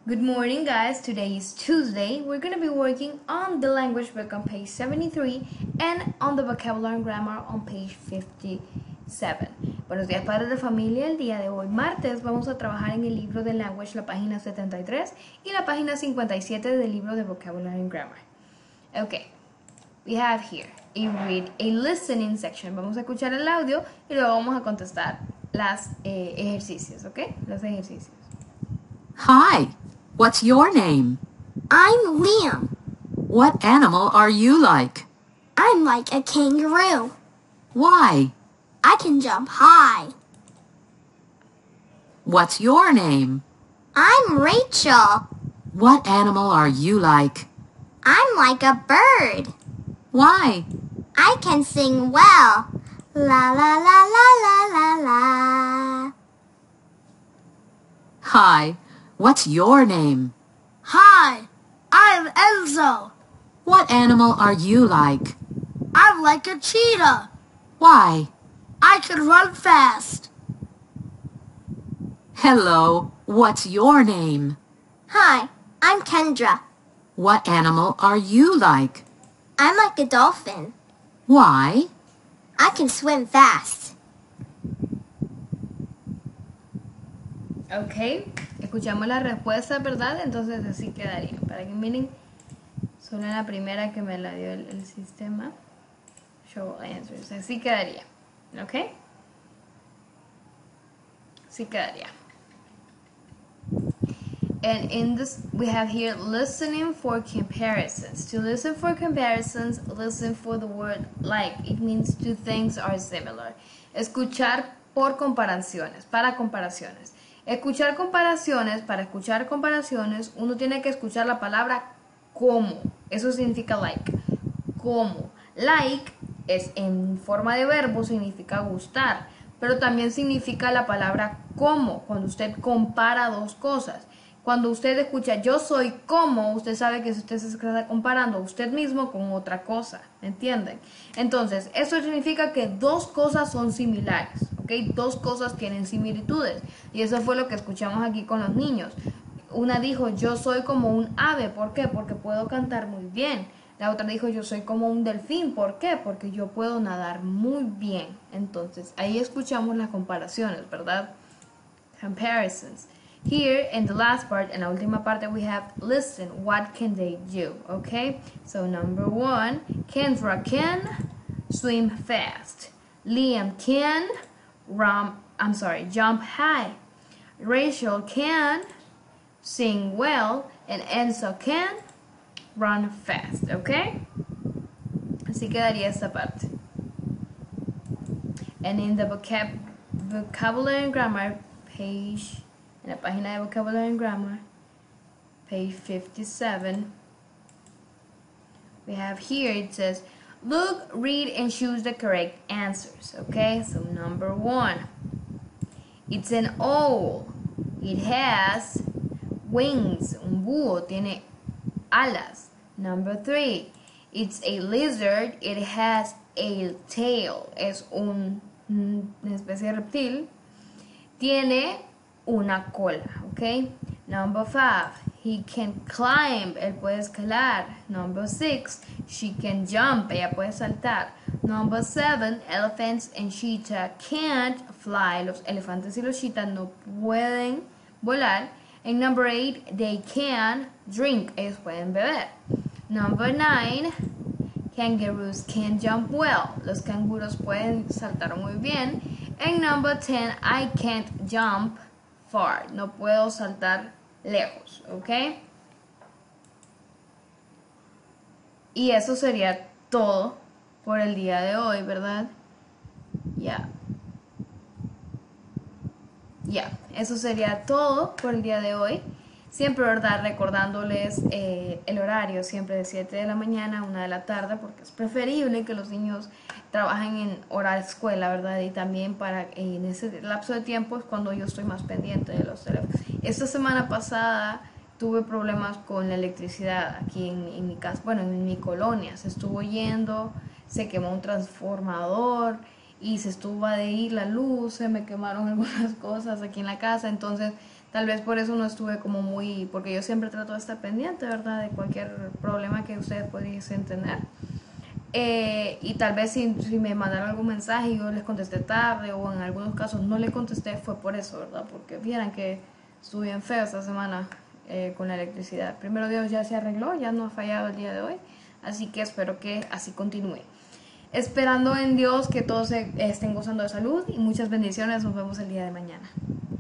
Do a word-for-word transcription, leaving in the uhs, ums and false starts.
Good morning, guys. Today is Tuesday. We're going to be working on the language book on page seventy-three and on the vocabulary and grammar on page fifty-seven. Buenos días, padres de familia. El día de hoy, martes, vamos a trabajar en el libro de language, la página setenta y tres y la página cincuenta y siete del libro de vocabulary and grammar. Okay, we have here a read, a listening section. Vamos a escuchar el audio y luego vamos a contestar los eh, ejercicios, ¿ok? Los ejercicios. Hi, what's your name? I'm Liam. What animal are you like? I'm like a kangaroo. Why? I can jump high. What's your name? I'm Rachel. What animal are you like? I'm like a bird. Why? I can sing well. La la la la la la la. Hi, what's your name? Hi, I'm Enzo. What animal are you like? I'm like a cheetah. Why? I can run fast. Hello, what's your name? Hi, I'm Kendra. What animal are you like? I'm like a dolphin. Why? I can swim fast. Ok, escuchamos la respuesta, ¿verdad? Entonces así quedaría. Para que miren, solo en la primera que me la dio el, el sistema. Show answers. Así quedaría. Ok. Así quedaría. And in this, we have here listening for comparisons. To listen for comparisons, listen for the word like. It means two things are similar. Escuchar por comparaciones, para comparaciones. Escuchar comparaciones, para escuchar comparaciones, uno tiene que escuchar la palabra como. Eso significa like. Como. Like es en forma de verbo, significa gustar. Pero también significa la palabra como, cuando usted compara dos cosas. Cuando usted escucha yo soy como, usted sabe que usted se está comparando a usted mismo con otra cosa, ¿me entienden? Entonces, eso significa que dos cosas son similares, ¿ok? Dos cosas tienen similitudes. Y eso fue lo que escuchamos aquí con los niños. Una dijo, yo soy como un ave, ¿por qué? Porque puedo cantar muy bien. La otra dijo, yo soy como un delfín, ¿por qué? Porque yo puedo nadar muy bien. Entonces, ahí escuchamos las comparaciones, ¿verdad? Comparisons. Here, in the last part, en la última parte, we have listen, what can they do, okay? So, number one, Kendra can swim fast. Liam can run, I'm sorry, jump high. Rachel can sing well. And Enzo can run fast, okay? Así quedaría esta parte. And in the vocab vocabulary and grammar page, en la página de vocabulary and grammar, page fifty-seven, we have here, it says, look, read, and choose the correct answers, okay? So number one, it's an owl. It has wings. Un búho tiene alas. Number three, it's a lizard. It has a tail. Es un, una especie de reptil. Tiene una cola, ¿ok? Number five, he can climb. Él puede escalar. Number six, she can jump. Ella puede saltar. Number seven, elephants and cheetah can't fly. Los elefantes y los cheetahs no pueden volar. And number eight, they can drink. Ellos pueden beber. Number nine, kangaroos can jump well. Los canguros pueden saltar muy bien. And number ten, I can't jump far. No puedo saltar lejos, ¿ok? Y eso sería todo por el día de hoy, ¿verdad? Ya. Yeah. Ya, yeah. Eso sería todo por el día de hoy. Siempre, ¿verdad? Recordándoles eh, el horario, siempre de siete de la mañana a una de la tarde, porque es preferible que los niños trabajen en hora de escuela, ¿verdad? Y también para eh, en ese lapso de tiempo es cuando yo estoy más pendiente de los teléfonos. Esta semana pasada tuve problemas con la electricidad aquí en, en mi casa, bueno, en mi colonia. Se estuvo yendo, se quemó un transformador y se estuvo de ir la luz, se me quemaron algunas cosas aquí en la casa, entonces Tal vez por eso no estuve como muy, porque yo siempre trato de estar pendiente, ¿verdad? De cualquier problema que ustedes pudiesen tener. Eh, y tal vez si, si me mandaron algún mensaje y yo les contesté tarde o en algunos casos no les contesté, fue por eso, ¿verdad? Porque vieran que estuve bien feo esta semana eh, con la electricidad. Primero Dios, ya se arregló, ya no ha fallado el día de hoy, así que espero que así continúe. Esperando en Dios que todos estén gozando de salud y muchas bendiciones. Nos vemos el día de mañana.